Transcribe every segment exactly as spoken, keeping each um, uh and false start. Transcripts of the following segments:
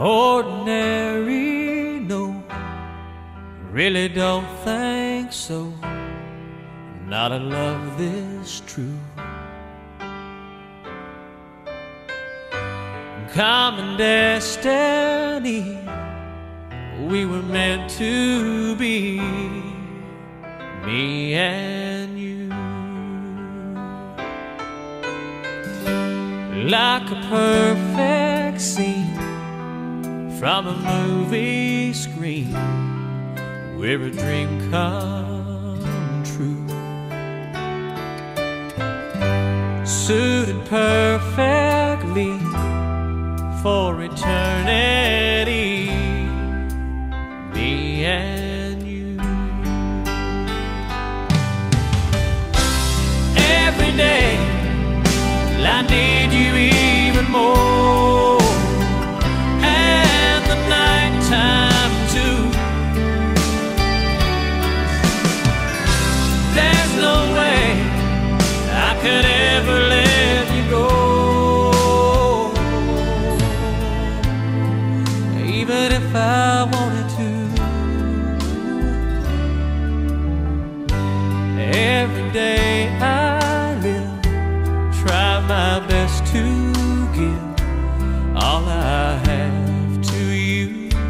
ordinary, no, really don't think so. Not a love this true. Common destiny, we were meant to be, me and you. Like a perfect scene from a movie screen, where a dream come true. Suited perfectly for eternity, me and you. Every day I need you even more, and the night time too. There's no way I could ever let you go, even if I wanted to. Every day I live, try my best to give all I have to you.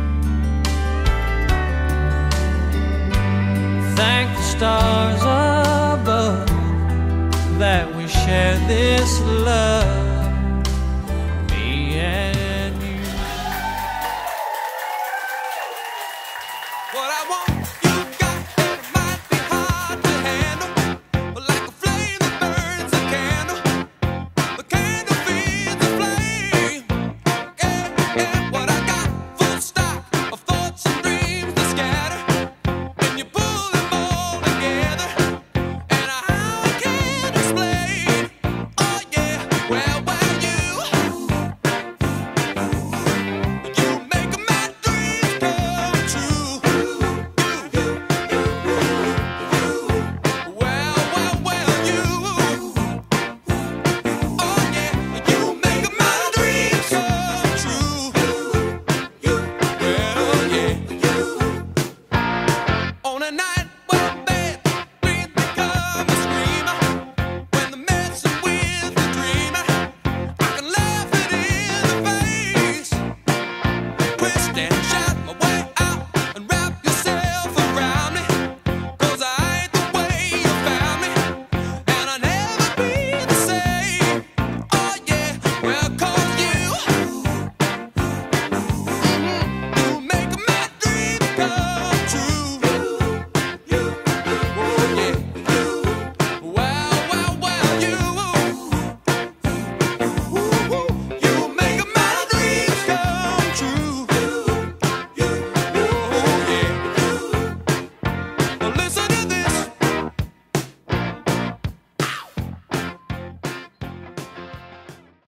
Thank the stars above that we share this love, me and you. What I want, you got, it might be hard to handle, but like a flame that burns a candle, the candle feeds the flame. Yeah, yeah, what I got, full stock of thoughts and dreams that scatter, and you pull them all together, and how I can't explain. Oh yeah, well, well, you, you make my dreams come true. Well, well, well, you, oh yeah, you make my dreams come true. Well, yeah, on a night